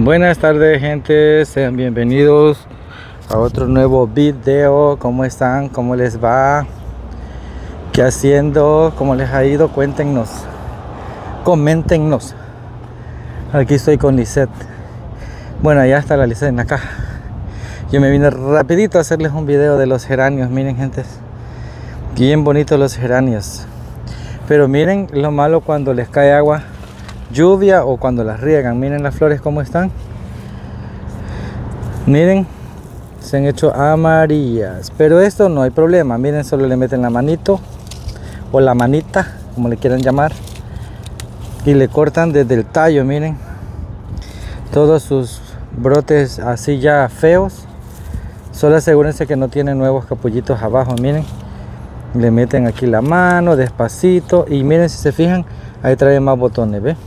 Buenas tardes, gente, sean bienvenidos a otro nuevo video. ¿Cómo están? ¿Cómo les va? ¿Qué haciendo? ¿Cómo les ha ido? Cuéntenos, coméntenos. Aquí estoy con Lisette. Bueno, ya está la Lisette en la caja. Yo me vine rapidito a hacerles un video de los geranios. Miren, gente, bien bonitos los geranios. Pero miren lo malo cuando les cae agua, lluvia, o cuando las riegan. Miren las flores cómo están. Miren, se han hecho amarillas. Pero esto no hay problema. Miren, solo le meten la manito o la manita, como le quieran llamar, y le cortan desde el tallo. Miren todos sus brotes así ya feos. Solo asegúrense que no tienen nuevos capullitos abajo. Miren, le meten aquí la mano despacito y miren, si se fijan, ahí trae más botones, ¿ve?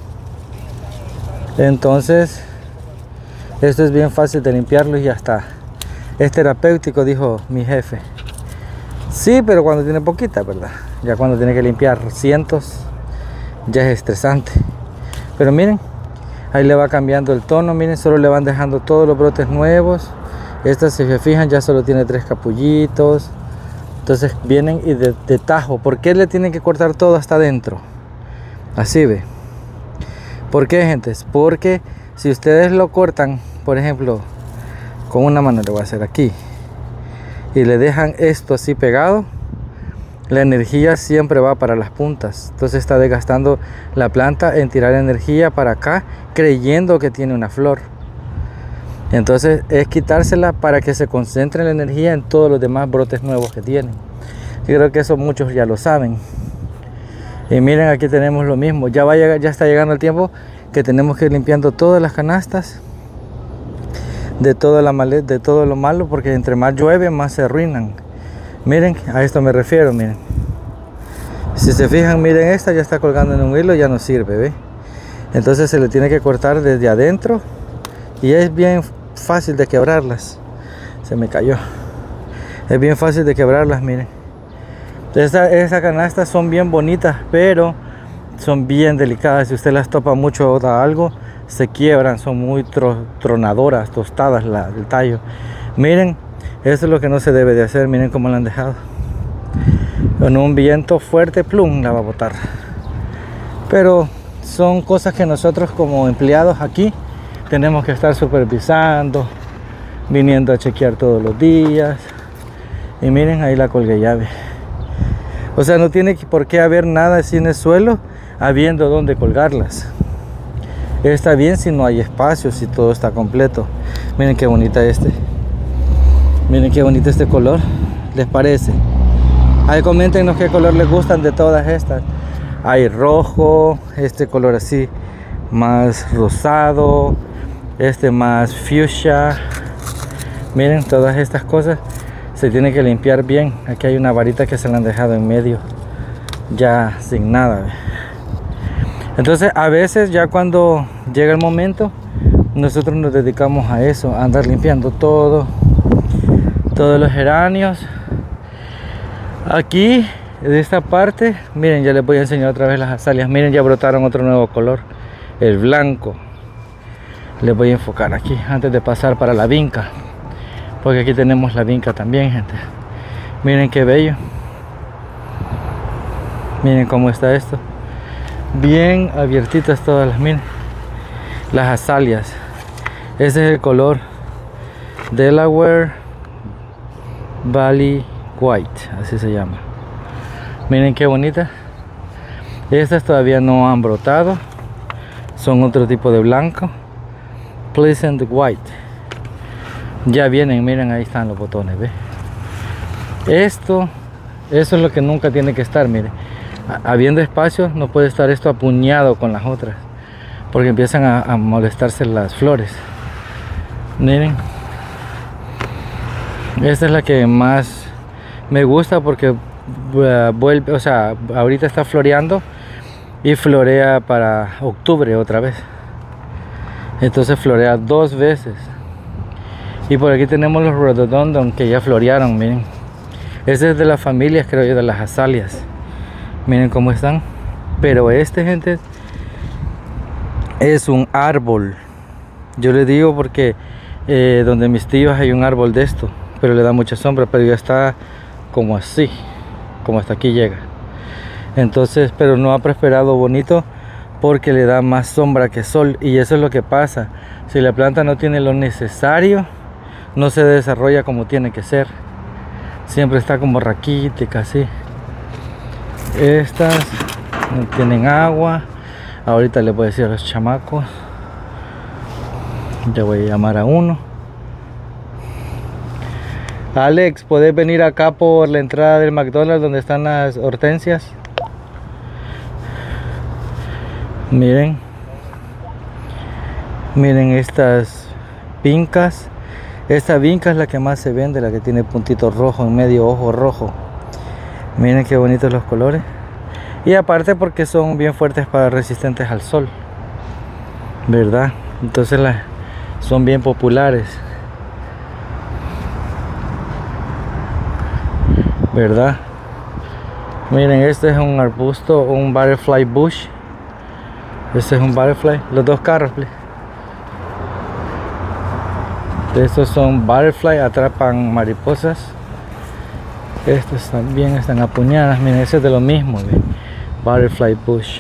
Entonces esto es bien fácil de limpiarlo y ya está. Es terapéutico, dijo mi jefe. Sí, pero cuando tiene poquita, ¿verdad? Ya cuando tiene que limpiar cientos ya es estresante. Pero miren, ahí le va cambiando el tono. Miren, solo le van dejando todos los brotes nuevos. Esta, si se fijan, ya solo tiene 3 capullitos. Entonces vienen y de tajo. ¿Por qué le tienen que cortar todo hasta adentro? Así, ve. ¿Por qué, gente? Porque si ustedes lo cortan, por ejemplo, con una mano, le voy a hacer aquí, y le dejan esto así pegado, la energía siempre va para las puntas. Entonces está desgastando la planta en tirar energía para acá, creyendo que tiene una flor. Entonces es quitársela para que se concentre la energía en todos los demás brotes nuevos que tienen. Yo creo que eso muchos ya lo saben. Y miren, aquí tenemos lo mismo. Ya está llegando el tiempo que tenemos que ir limpiando todas las canastas de toda la maleza, de todo lo malo, porque entre más llueve más se arruinan. Miren, a esto me refiero. Miren, si se fijan, miren, esta ya está colgando en un hilo, ya no sirve, ¿ve? Entonces se le tiene que cortar desde adentro y es bien fácil de quebrarlas. Se me cayó. Es bien fácil de quebrarlas. Miren, estas canastas son bien bonitas, pero son bien delicadas. Si usted las topa mucho o algo, se quiebran. Son muy tronadoras, tostadas el tallo. Miren, eso es lo que no se debe de hacer. Miren cómo la han dejado. Con un viento fuerte, plum, la va a botar. Pero son cosas que nosotros como empleados aquí tenemos que estar supervisando, viniendo a chequear todos los días. Y miren, ahí la colgué llave. O sea, no tiene por qué haber nada así en el suelo, habiendo donde colgarlas. Está bien si no hay espacio, si todo está completo. Miren qué bonita miren qué bonito este color. ¿Les parece? Ahí coméntenos qué color les gustan de todas estas. Hay rojo, este color así más rosado, este más fuchsia. Miren, todas estas cosas se tiene que limpiar bien. Aquí hay una varita que se la han dejado en medio, ya sin nada. Entonces a veces ya cuando llega el momento, nosotros nos dedicamos a eso, a andar limpiando todos los geranios. Aquí de esta parte, miren, ya les voy a enseñar otra vez las azaleas. Miren, ya brotaron otro nuevo color, el blanco. Les voy a enfocar aquí antes de pasar para la vinca, porque aquí tenemos la vinca también, gente. Miren qué bello. Miren cómo está esto. Bien abiertitas todas las, miren, las azaleas. Ese es el color Delaware Valley White, así se llama. Miren qué bonita. Estas todavía no han brotado, son otro tipo de blanco, Pleasant White. Ya vienen, miren, ahí están los botones, ¿ve? Eso es lo que nunca tiene que estar. Miren, habiendo espacio, no puede estar esto apuñado con las otras, porque empiezan a molestarse las flores. Miren, esta es la que más me gusta, porque vuelve, o sea, ahorita está floreando y florea para octubre otra vez. Entonces florea 2 veces. Y por aquí tenemos los rhododendron que ya florearon. Miren, ese es de las familias, creo yo, de las azaleas. Miren cómo están. Pero gente, es un árbol. Yo le digo porque donde mis tíos hay un árbol de esto, pero le da mucha sombra, pero ya está como así, como hasta aquí llega. Entonces, pero no ha prosperado bonito porque le da más sombra que sol, y eso es lo que pasa. Si la planta no tiene lo necesario, no se desarrolla como tiene que ser. Siempre está como raquítica, así. Estas no tienen agua. Ahorita le voy a decir a los chamacos. Ya voy a llamar a uno. Alex, ¿puedes venir acá por la entrada del McDonald's donde están las hortensias? Miren. Miren estas vincas. Esta vinca es la que más se vende, la que tiene puntito rojo en medio, ojo rojo. Miren qué bonitos los colores. Y aparte porque son bien fuertes, para resistentes al sol, ¿verdad? Entonces son bien populares, ¿verdad? Miren, este es un arbusto, un butterfly bush. Este es un butterfly. Los dos carros, please. Estos son butterfly, atrapan mariposas. Estos también están apuñadas. Miren, ese es de lo mismo, ¿ve? Butterfly bush.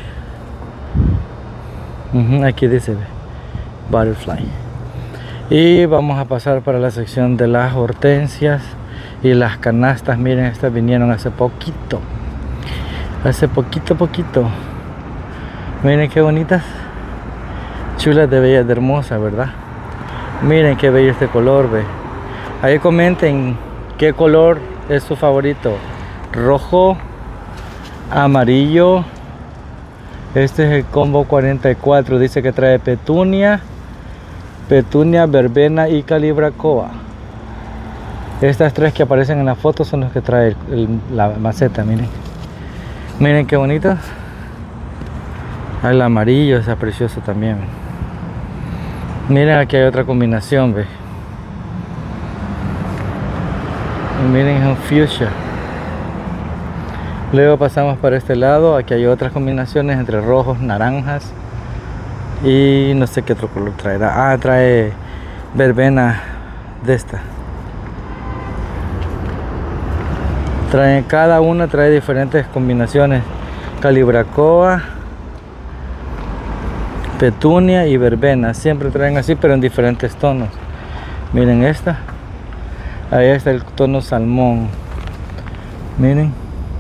Aquí dice, ¿ve? Butterfly. Y vamos a pasar para la sección de las hortensias y las canastas. Miren, estas vinieron hace poquito. Hace poquito. Miren qué bonitas. Chulas de bellas, de hermosas, ¿verdad? Miren qué bello este color, ve. Ahí comenten qué color es su favorito. Rojo, amarillo. Este es el combo 44. Dice que trae petunia, verbena y calibracoa. Estas tres que aparecen en la foto son los que trae la maceta. Miren. Miren qué bonitas. El amarillo está precioso también. Miren, aquí hay otra combinación, ve. Y miren, es un fuchsia. Luego pasamos para este lado. Aquí hay otras combinaciones entre rojos, naranjas y no sé qué otro color traerá. Ah, trae verbena de esta. Cada una trae diferentes combinaciones. Calibracoa, petunia y verbena. Siempre traen así, pero en diferentes tonos. Miren esta. Ahí está el tono salmón. Miren.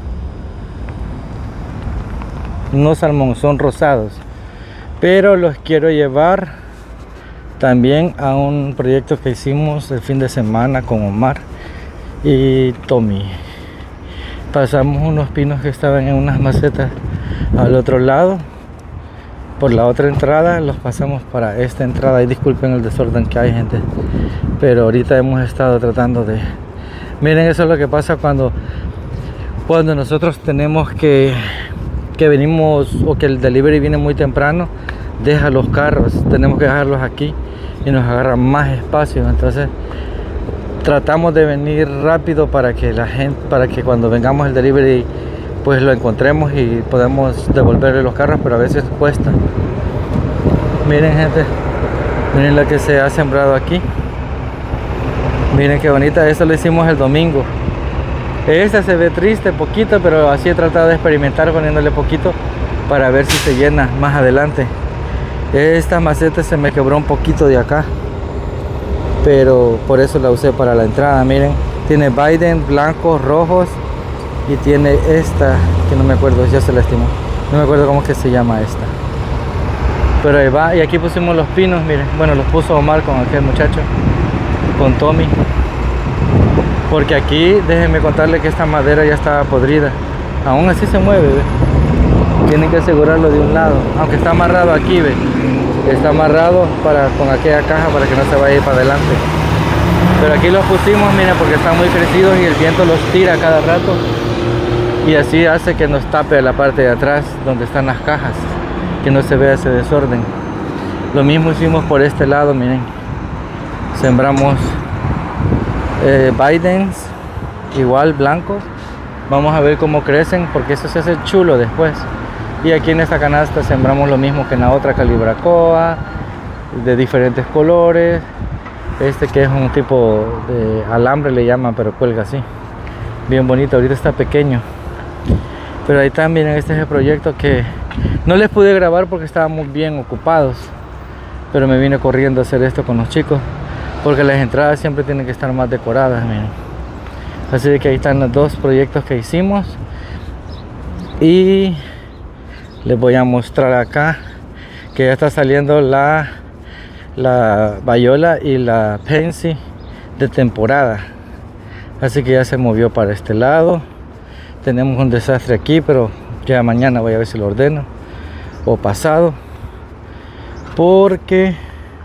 No salmón, son rosados. Pero los quiero llevar también a un proyecto que hicimos el fin de semana con Omar y Tommy. Pasamos unos pinos que estaban en unas macetas al otro lado. Por la otra entrada los pasamos para esta entrada. Y disculpen el desorden que hay, gente, pero ahorita hemos estado tratando de... Miren, eso es lo que pasa cuando nosotros tenemos que venimos, o que el delivery viene muy temprano. Deja los carros, tenemos que dejarlos aquí y nos agarra más espacio. Entonces tratamos de venir rápido para que cuando vengamos el delivery pues lo encontremos y podemos devolverle los carros, pero a veces cuesta. Miren, gente, miren lo que se ha sembrado aquí. Miren qué bonita. Esto lo hicimos el domingo. Esta se ve triste, poquito, pero así he tratado de experimentar poniéndole poquito para ver si se llena más adelante. Esta maceta se me quebró un poquito de acá, pero por eso la usé para la entrada. Miren, tiene Biden blancos, rojos, y tiene esta que no me acuerdo, ya se lastimó, no me acuerdo cómo que se llama esta, pero ahí va. Y aquí pusimos los pinos. Miren, bueno, los puso Omar con aquel muchacho, con Tommy, porque aquí déjenme contarle que esta madera ya está podrida. Aún así se mueve, ¿ve? Tienen que asegurarlo de un lado, aunque está amarrado aquí, ¿ve? Está amarrado con aquella caja para que no se vaya a ir para adelante. Pero aquí los pusimos, miren, porque están muy crecidos y el viento los tira cada rato, y así hace que nos tape la parte de atrás donde están las cajas, que no se vea ese desorden. Lo mismo hicimos por este lado. Miren, sembramos Bidens igual blancos. Vamos a ver cómo crecen, porque eso se hace chulo después. Y aquí en esta canasta sembramos lo mismo que en la otra, calibracoa, de diferentes colores. Este que es un tipo de alambre le llaman, pero cuelga así, bien bonito. Ahorita está pequeño, pero ahí también este es el proyecto que no les pude grabar porque estábamos bien ocupados, pero me vine corriendo a hacer esto con los chicos porque las entradas siempre tienen que estar más decoradas, miren. Así de que ahí están los dos proyectos que hicimos y les voy a mostrar acá que ya está saliendo la Viola y la Pansy de temporada, así que ya se movió para este lado. Tenemos un desastre aquí, pero ya mañana voy a ver si lo ordeno o pasado, porque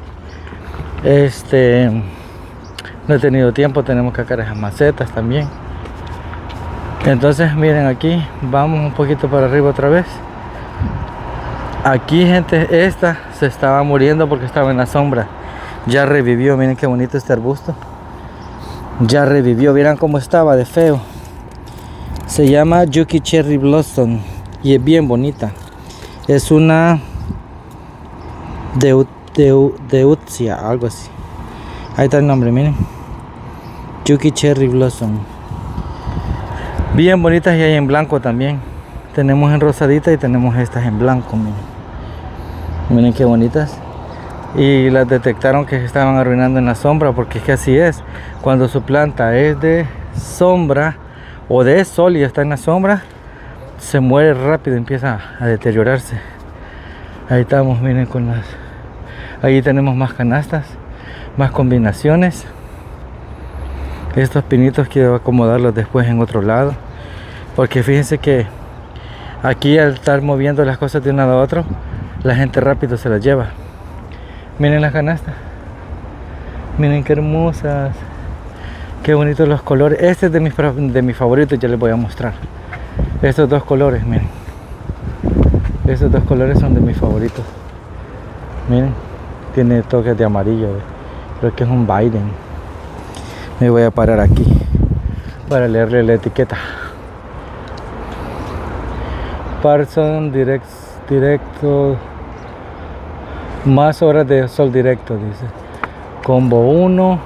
no he tenido tiempo. Tenemos que sacar esas macetas también. Entonces miren, aquí vamos un poquito para arriba otra vez. Aquí, gente, esta se estaba muriendo porque estaba en la sombra. Ya revivió, miren qué bonito este arbusto. Ya revivió, vieran cómo estaba de feo. Se llama Yuki Cherry Blossom y es bien bonita. Es una Deutzia, algo así. Ahí está el nombre, miren. Yuki Cherry Blossom. Bien bonitas, y hay en blanco también. Tenemos en rosadita y tenemos estas en blanco, miren. Miren qué bonitas. Y las detectaron que se estaban arruinando en la sombra, porque es que así es. Cuando su planta es de sombra o de sol y está en la sombra, se muere rápido, empieza a deteriorarse. Ahí estamos, miren con las... Ahí tenemos más canastas, más combinaciones. Estos pinitos quiero acomodarlos después en otro lado, porque fíjense que aquí al estar moviendo las cosas de un lado a otro, la gente rápido se las lleva. Miren las canastas, miren qué hermosas, qué bonitos los colores. Este es de mis favoritos, ya les voy a mostrar. Estos dos colores, miren, estos dos colores son de mis favoritos. Miren, tiene toques de amarillo, creo que es un Biden. Me voy a parar aquí para leerle la etiqueta. Parson directo, más horas de sol directo, dice. Combo 1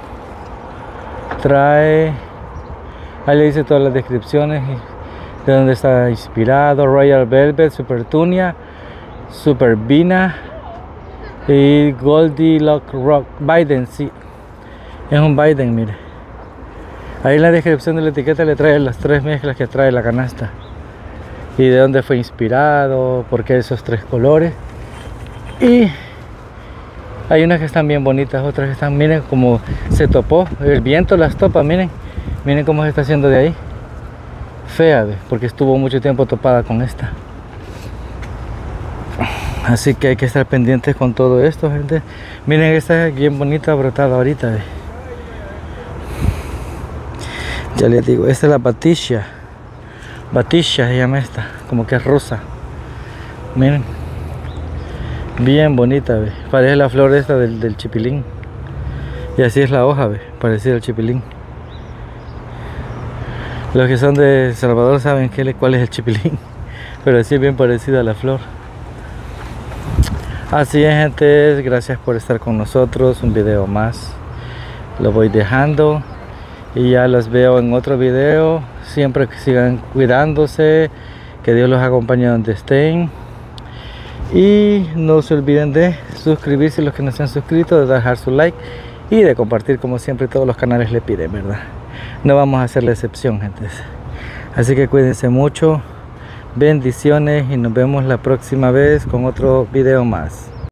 trae, ahí le dice todas las descripciones de dónde está inspirado. Royal Velvet, Super Tunia, Super Vina y Goldilocks Rock. Biden, sí, es un Biden, mire. Ahí en la descripción de la etiqueta le trae las tres mezclas que trae la canasta y de dónde fue inspirado, por qué esos tres colores. Y hay unas que están bien bonitas, otras que están, miren como se topó, el viento las topa, miren cómo se está haciendo de ahí. Fea, porque estuvo mucho tiempo topada con esta. Así que hay que estar pendientes con todo esto, gente. Miren, esta es bien bonita, brotada ahorita, ¿ve? Ya les digo, esta es la Batisha se llama esta, como que es rosa. Miren, bien bonita, ¿ve? Parece la flor esta del chipilín. Y así es la hoja, ¿ve? Parecida al chipilín. Los que son de El Salvador saben cuál es el chipilín, pero así es bien parecida a la flor. Así es, gente, gracias por estar con nosotros. Un video más lo voy dejando y ya los veo en otro video. Siempre que sigan cuidándose, que Dios los acompañe donde estén, y no se olviden de suscribirse los que no se han suscrito, de dejar su like y de compartir, como siempre todos los canales le piden, ¿verdad? No vamos a hacer la excepción, gente. Así que cuídense mucho, bendiciones y nos vemos la próxima vez con otro video más.